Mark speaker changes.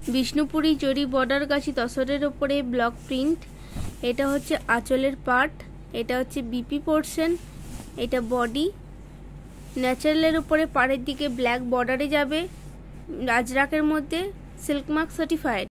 Speaker 1: বিষ্ণুপুরি জরি বর্ডার গাছি তসরের ওপরে block print. এটা হচ্ছে আঁচলের পার্ট, এটা হচ্ছে বিপি পোর্শন, এটা বডি। ন্যাচারালের উপরে পাড়ের দিকে ব্ল্যাক বর্ডারে যাবে, আজরাকের মধ্যে সিল্ক মার্ক সার্টিফাইড।